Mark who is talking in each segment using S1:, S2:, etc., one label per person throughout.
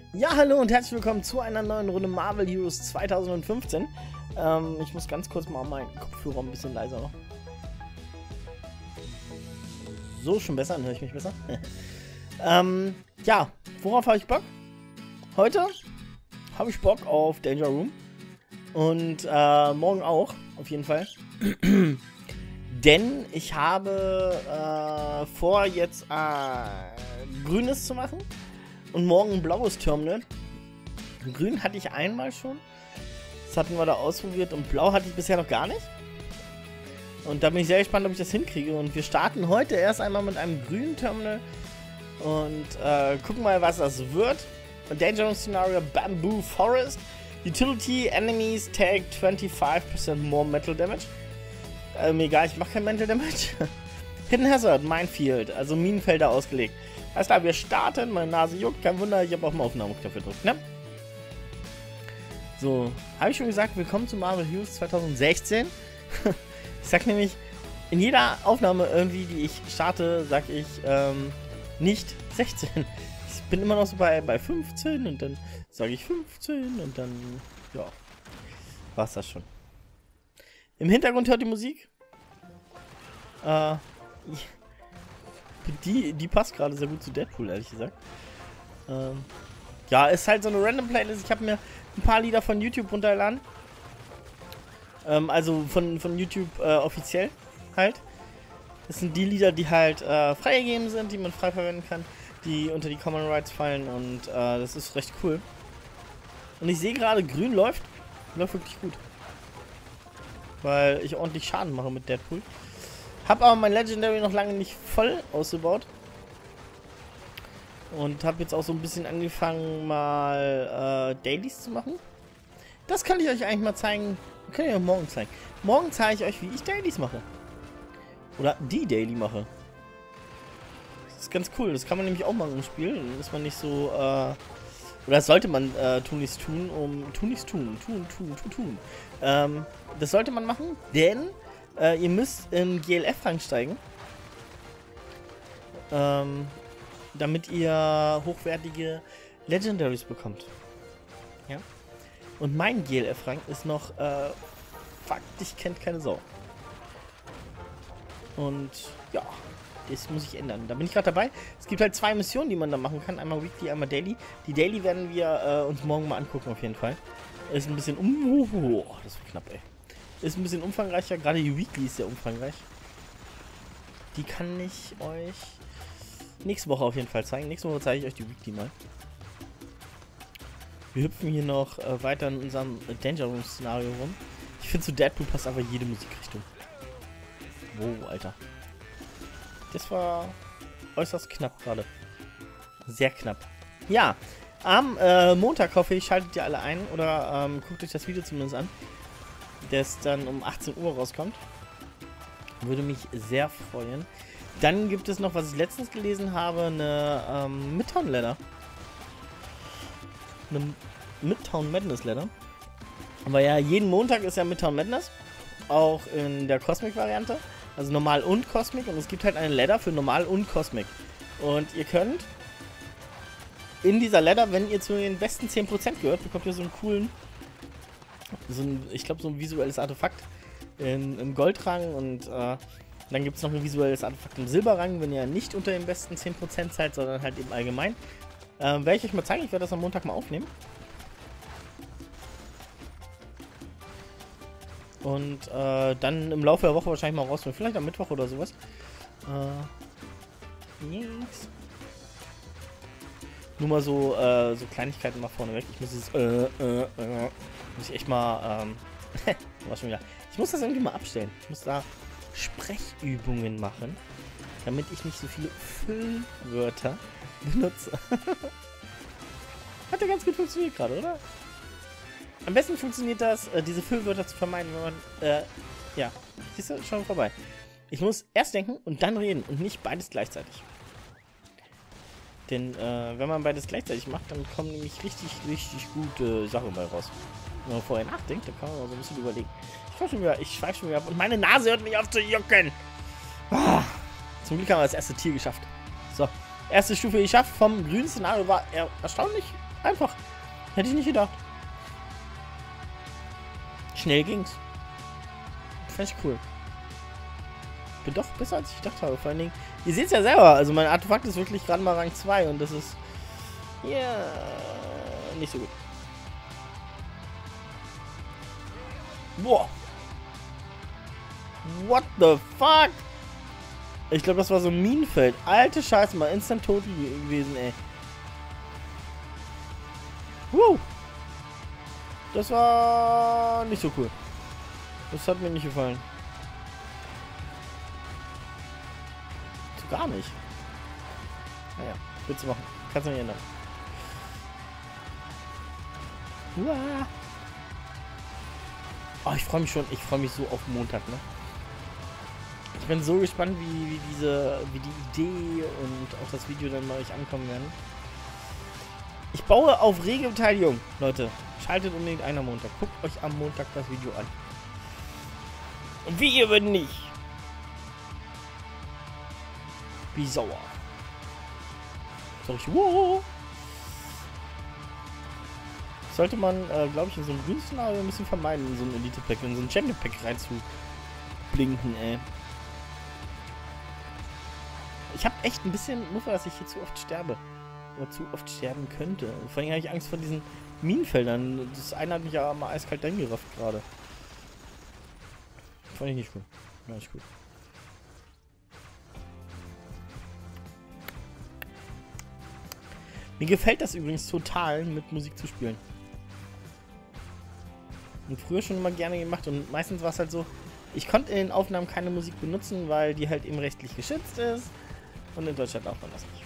S1: Ja, hallo und herzlich willkommen zu einer neuen Runde Marvel Heroes 2015. Ich muss ganz kurz mal meinen Kopfhörer ein bisschen leiser machen. So, schon besser, dann höre ich mich besser. Ja, worauf habe ich Bock? Heute habe ich Bock auf Danger Room. Und morgen auch, auf jeden Fall. Denn ich habe vor, jetzt Grünes zu machen. Und morgen ein blaues Terminal. Grün hatte ich einmal schon. Das hatten wir da ausprobiert. Und blau hatte ich bisher noch gar nicht. Und da bin ich sehr gespannt, ob ich das hinkriege. Und wir starten heute erst einmal mit einem grünen Terminal. Und gucken mal, was das wird. Dangerous Scenario Bamboo Forest. Utility Enemies take 25% more Metal Damage. Mir egal, ich mache kein Metal Damage. Hidden Hazard, Minefield, also Minenfelder ausgelegt. Alles klar, wir starten. Meine Nase juckt, kein Wunder, ich habe auch mal Aufnahmeknopf gedrückt, ne? So, habe ich schon gesagt, willkommen zu Marvel Heroes 2016. Ich sag nämlich, in jeder Aufnahme irgendwie, die ich starte, sag ich nicht 16. Ich bin immer noch so bei 15 und dann sage ich 15 und dann, ja, war's das schon. Im Hintergrund hört die Musik. Die passt gerade sehr gut zu Deadpool, ehrlich gesagt. Ja, ist halt so eine random Playlist. Ich habe mir ein paar Lieder von YouTube runtergeladen. Also von YouTube offiziell halt. Das sind die Lieder, die halt freigegeben sind, die man frei verwenden kann, die unter die Common Rights fallen und das ist recht cool. Und ich sehe gerade, grün läuft wirklich gut. Weil ich ordentlich Schaden mache mit Deadpool. Hab aber mein Legendary noch lange nicht voll ausgebaut. Und habe jetzt auch so ein bisschen angefangen, mal Dailies zu machen. Das kann ich euch eigentlich mal zeigen. Kann ich euch morgen zeigen. Morgen zeige ich euch, wie ich Dailies mache. Oder die Daily mache. Das ist ganz cool. Das kann man nämlich auch machen im Spiel. Dann ist man nicht so, oder das sollte man tunlichst tun, das sollte man machen, denn ihr müsst in GLF-Rang steigen, damit ihr hochwertige Legendaries bekommt. Ja? Und mein GLF-Rang ist noch, fuck, dich kennt keine Sau. Und ja, das muss ich ändern. Da bin ich gerade dabei. Es gibt halt 2 Missionen, die man da machen kann. Einmal Weekly, einmal Daily. Die Daily werden wir uns morgen mal angucken, auf jeden Fall. Ist ein bisschen das wird knapp, ey. Ist ein bisschen umfangreicher. Gerade die Weekly ist sehr umfangreich. Die kann ich euch nächste Woche auf jeden Fall zeigen. Nächste Woche zeige ich euch die Weekly mal. Wir hüpfen hier noch weiter in unserem Danger Room Szenario rum. Ich finde, zu Deadpool passt aber jede Musikrichtung. Wow, Alter. Das war äußerst knapp gerade. Sehr knapp. Ja, am Montag hoffe ich, schaltet ihr alle ein oder guckt euch das Video zumindest an, das dann um 18 Uhr rauskommt. Würde mich sehr freuen. Dann gibt es noch, was ich letztens gelesen habe, eine Midtown Ladder. Eine Midtown Madness Ladder. Aber ja, jeden Montag ist ja Midtown Madness. Auch in der Cosmic-Variante. Also normal und Cosmic. Und es gibt halt eine Ladder für normal und Cosmic. Und ihr könnt in dieser Ladder, wenn ihr zu den besten 10% gehört, bekommt ihr so einen coolen, ich glaube so ein visuelles Artefakt im Goldrang. Und dann gibt es noch ein visuelles Artefakt im Silberrang, wenn ihr nicht unter den besten 10% seid, sondern halt eben allgemein. Werde ich euch mal zeigen. Ich werde das am Montag mal aufnehmen. Und dann im Laufe der Woche wahrscheinlich mal rausholen. Vielleicht am Mittwoch oder sowas. Nur mal so Kleinigkeiten mal vorne weg. Ich muss dieses muss ich echt mal war schon wieder. Ich muss das irgendwie mal abstellen. Ich muss da Sprechübungen machen, damit ich nicht so viele Füllwörter benutze. Hat ja ganz gut funktioniert gerade, oder? Am besten funktioniert das, diese Füllwörter zu vermeiden, wenn man, ja, siehst du, schon vorbei. Ich muss erst denken und dann reden und nicht beides gleichzeitig. Denn, wenn man beides gleichzeitig macht, dann kommen nämlich richtig gute Sachen bei raus. Wenn man vorher nachdenkt, dann kann man mal so ein bisschen überlegen. Ich schweife schon wieder ab und meine Nase hört nicht auf zu jucken. Ah, zum Glück haben wir das erste Tier geschafft. So, erste Stufe geschafft vom grünen Szenario war erstaunlich Einfach. Hätte ich nicht gedacht. Schnell ging's. Fand ich cool. Bin doch besser, als ich gedacht habe. Vor allen Dingen, ihr seht es ja selber. Also mein Artefakt ist wirklich gerade mal Rang 2 und das ist ja nicht so gut. Boah. What the fuck? Ich glaube, das war so ein Minenfeld. Alte Scheiße, mal instant tot gewesen, ey. Das war nicht so cool. Das hat mir nicht gefallen. So gar nicht. Naja, willst du machen. Kannst du nicht ändern. Uah. Oh, ich freue mich schon. Ich freue mich so auf Montag, ne? Ich bin so gespannt, wie die Idee und auch das Video dann bei euch ankommen werden. Ich baue auf rege Beteiligung, Leute. Schaltet unbedingt ein am Montag. Guckt euch am Montag das Video an. Und wie ihr wenn nicht. Wie sauer. Sag ich, wow. Sollte man, glaube ich, in so einem grünen Szenario ein bisschen vermeiden, in so ein Elite-Pack, in so ein Champion-Pack reinzublinken, ey. Ich habe echt ein bisschen Muffe, dass ich hier zu oft sterbe. Oder zu oft sterben könnte. Vor allem habe ich Angst vor diesen Minenfeldern. Das eine hat mich ja mal eiskalt reingerafft gerade. Fand ich nicht gut. Ja, nicht gut. Mir gefällt das übrigens total, mit Musik zu spielen. Und früher schon immer gerne gemacht. Und meistens war es halt so, ich konnte in den Aufnahmen keine Musik benutzen, weil die halt eben rechtlich geschützt ist. Und in Deutschland darf man das nicht.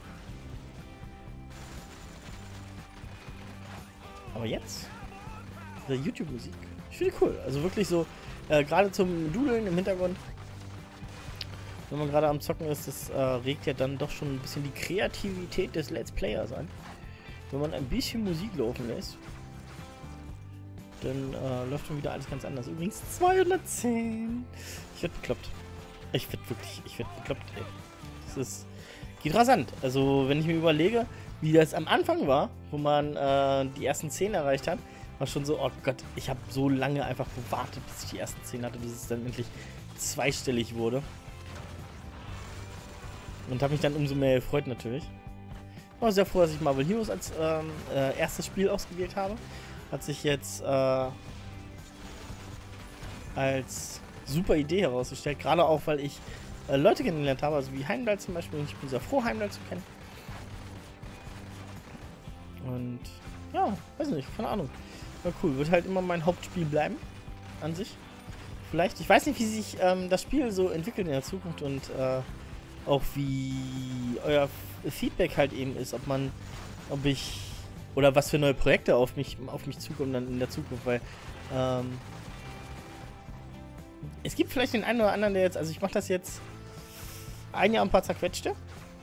S1: Aber jetzt, diese YouTube-Musik, ich finde die cool. Also wirklich so, gerade zum Dudeln im Hintergrund, wenn man gerade am Zocken ist, das regt ja dann doch schon ein bisschen die Kreativität des Let's Players an. Wenn man ein bisschen Musik laufen lässt, dann läuft schon wieder alles ganz anders. Übrigens 210. Ich werde bekloppt. Ich werde bekloppt, ey. Geht rasant. Also, wenn ich mir überlege, wie das am Anfang war, wo man die ersten 10 erreicht hat, war schon so, oh Gott, ich habe so lange einfach gewartet, bis ich die ersten 10 hatte, bis es dann endlich zweistellig wurde. Und habe mich dann umso mehr gefreut natürlich. Ich war sehr froh, dass ich Marvel Heroes als erstes Spiel ausgewählt habe. Hat sich jetzt als super Idee herausgestellt, gerade auch, weil ich Leute kennengelernt habe, also wie Heimdall zum Beispiel, und ich bin sehr froh, Heimdall zu kennen. Und ja, weiß nicht, keine Ahnung. War cool, wird halt immer mein Hauptspiel bleiben, an sich. Vielleicht, ich weiß nicht, wie sich das Spiel so entwickelt in der Zukunft und auch wie euer Feedback halt eben ist, ob ich, oder was für neue Projekte auf mich zukommen dann in der Zukunft, weil es gibt vielleicht den einen oder anderen, der jetzt, also ich mache das jetzt ein Jahr ein paar zerquetschte.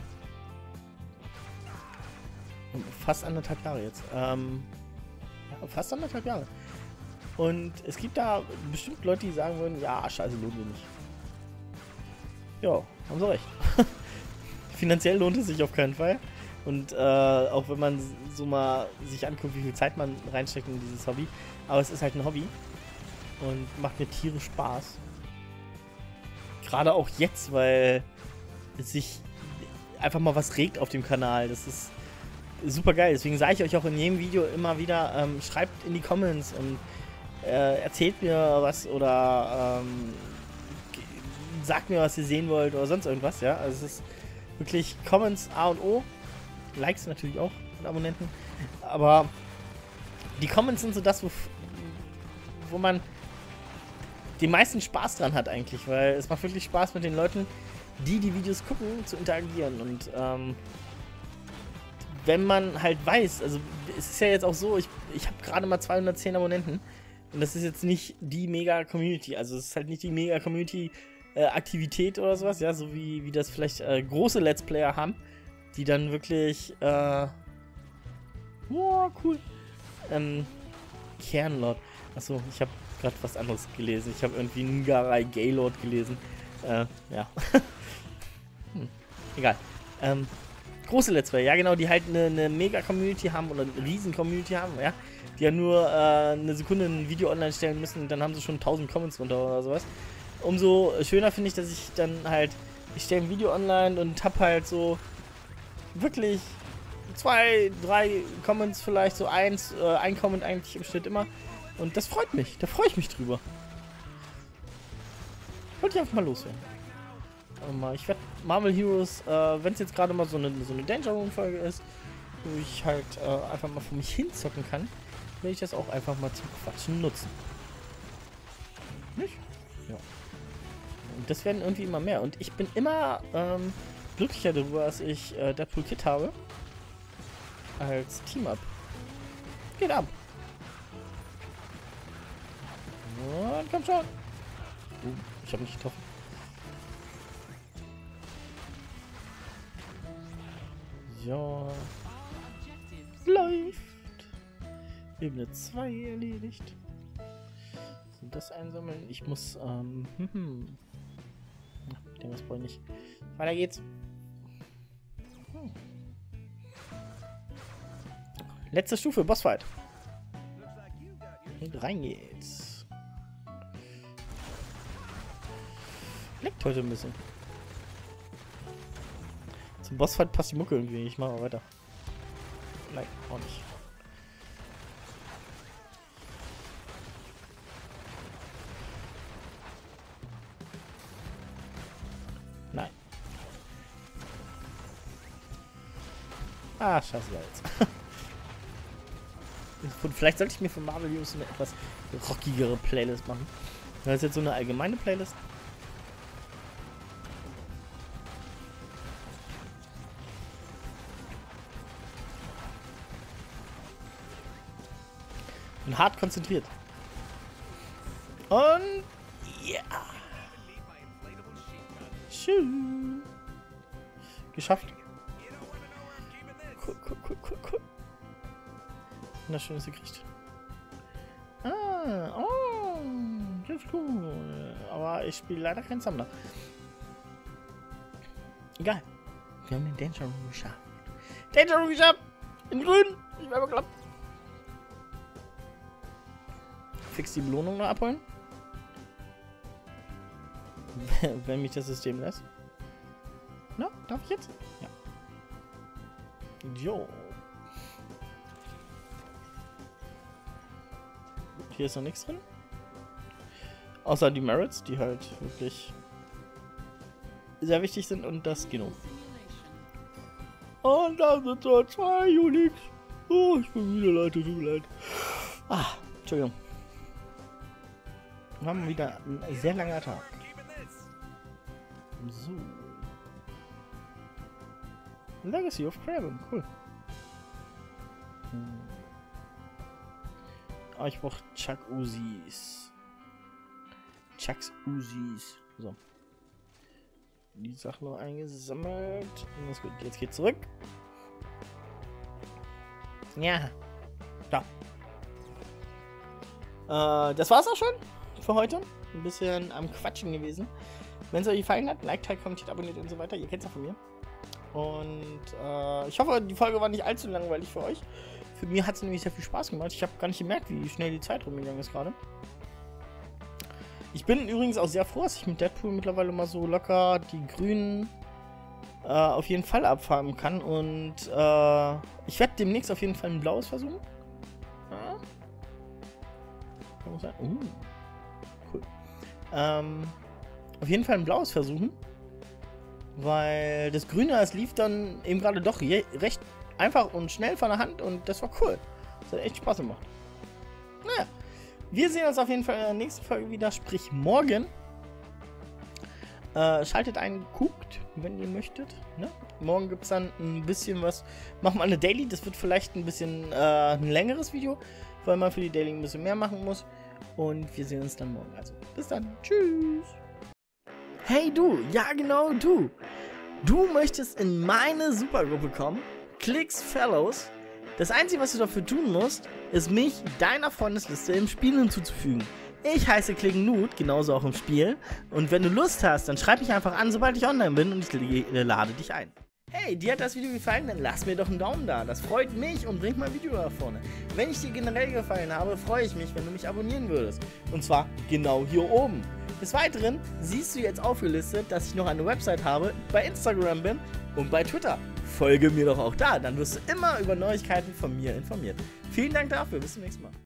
S1: Fast 1,5 Jahre jetzt. Ja, fast 1,5 Jahre. Und es gibt da bestimmt Leute, die sagen würden, ja, scheiße, lohnt sich nicht. Ja, haben sie recht. Finanziell lohnt es sich auf keinen Fall. Und auch wenn man so mal sich anguckt, wie viel Zeit man reinsteckt in dieses Hobby. Aber es ist halt ein Hobby. Und macht mir tierisch Spaß. Gerade auch jetzt, weil es sich einfach mal was regt auf dem Kanal. Das ist super geil. Deswegen sage ich euch auch in jedem Video immer wieder, schreibt in die Comments und erzählt mir was oder sagt mir, was ihr sehen wollt oder sonst irgendwas. Ja, also es ist wirklich Comments A und O. Likes natürlich auch und Abonnenten. Aber die Comments sind so das, wo man den meisten Spaß dran hat eigentlich, weil es macht wirklich Spaß mit den Leuten, die Videos gucken, zu interagieren. Und wenn man halt weiß, also es ist ja jetzt auch so, ich habe gerade mal 210 Abonnenten und das ist jetzt nicht die Mega-Community, also es ist halt nicht die Mega-Community-Aktivität oder sowas, ja, so wie das vielleicht große Let's Player haben, die dann wirklich, wow, cool, Kernlord, achso, ich habe gerade was anderes gelesen, ich habe irgendwie Ngarai Gaylord gelesen, ja, egal, Große Let's Play, ja genau, die halt eine Mega-Community haben oder eine Riesen-Community haben, ja. Die ja nur eine Sekunde ein Video online stellen müssen und dann haben sie schon 1000 Comments runter oder sowas. Umso schöner finde ich, dass ich dann halt, ich stelle ein Video online und hab halt so wirklich 2, 3 Comments vielleicht, so ein Comment eigentlich im Schnitt immer. Und das freut mich, da freue ich mich drüber. Wollte ich einfach mal loswerden. Ich werde Marvel Heroes, wenn es jetzt gerade mal so eine Danger Room Folge ist, wo ich halt einfach mal vor mich hinzocken kann, werde ich das auch einfach mal zum Quatschen nutzen. Nicht? Ja. Und das werden irgendwie immer mehr. Und ich bin immer glücklicher darüber, dass ich Deadpool Kid habe. Als Team-Up. Geht ab. Und komm schon. Ich habe nicht getroffen. Ja. Läuft. Ebene 2 erledigt. Und das einsammeln. Ich muss, den was brauche ich nicht. Weiter geht's. Letzte Stufe, Bossfight. Und rein geht's. Leckt heute ein bisschen. Zum Bossfight passt die Mucke irgendwie. Ich mache mal weiter. Nein, auch nicht. Nein. Ah, scheiße jetzt. Und vielleicht sollte ich mir für Marvel Heroes eine etwas rockigere Playlist machen. Das ist jetzt so eine allgemeine Playlist. Und hart konzentriert. Und ja. Schön. Geschafft. Cool. Wunderschönes gekriegt. Ah, oh, das ist cool. Aber ich spiele leider keinen Sammler. Egal. Wir haben den Danger Room geschafft. Danger Room geschafft! In grün! Ich war bekloppt. Fix die Belohnung noch abholen. Wenn mich das System lässt. Na, darf ich jetzt? Ja. Jo. Hier ist noch nichts drin. Außer die Merits, die halt wirklich sehr wichtig sind und das Geno. Und da sind so 2 Unix. Oh, ich bin wieder leid, tut mir leid. Ah, Entschuldigung. Wir haben wieder einen sehr langer Tag. So. Legacy of Kraven, cool. Ah, ich brauche Chuck Uzis. Chucks Uzis. So. Die Sache noch eingesammelt. Das gut. Jetzt geht's zurück. Ja. Da. Das war's auch schon für heute. Ein bisschen am Quatschen gewesen. Wenn es euch gefallen hat, liked, teilt, kommentiert, abonniert und so weiter. Ihr kennt's ja von mir. Und ich hoffe, die Folge war nicht allzu langweilig für euch. Für mich hat es nämlich sehr viel Spaß gemacht. Ich habe gar nicht gemerkt, wie schnell die Zeit rumgegangen ist gerade. Ich bin übrigens auch sehr froh, dass ich mit Deadpool mittlerweile mal so locker die Grünen auf jeden Fall abfarben kann. Und ich werde demnächst auf jeden Fall ein blaues versuchen. Ja. Cool. Auf jeden Fall ein blaues versuchen. Weil das Grüne, das lief dann eben gerade doch recht einfach und schnell von der Hand und das war cool. Das hat echt Spaß gemacht. Naja, wir sehen uns auf jeden Fall in der nächsten Folge wieder, sprich morgen. Schaltet ein, guckt, wenn ihr möchtet. Ne? Morgen gibt es dann ein bisschen was. Machen wir eine Daily, das wird vielleicht ein bisschen ein längeres Video, weil man für die Daily ein bisschen mehr machen muss. Und wir sehen uns dann morgen. Also, bis dann. Tschüss. Hey du, ja genau du. Du möchtest in meine Supergruppe kommen? Klicks Fellows. Das Einzige, was du dafür tun musst, ist mich deiner Freundesliste im Spiel hinzuzufügen. Ich heiße KlickenNut, genauso auch im Spiel. Und wenn du Lust hast, dann schreib mich einfach an, sobald ich online bin und ich lade dich ein. Hey, dir hat das Video gefallen? Dann lass mir doch einen Daumen da. Das freut mich und bringt mein Video nach vorne. Wenn ich dir generell gefallen habe, freue ich mich, wenn du mich abonnieren würdest. Und zwar genau hier oben. Des Weiteren siehst du jetzt aufgelistet, dass ich noch eine Website habe, bei Instagram bin und bei Twitter. Folge mir doch auch da, dann wirst du immer über Neuigkeiten von mir informiert. Vielen Dank dafür, bis zum nächsten Mal.